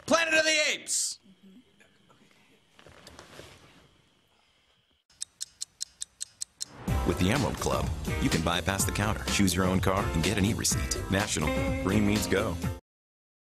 Planet of the Apes! With the Emerald Club, you can bypass the counter, choose your own car, and get an e-receipt. National. Green means go.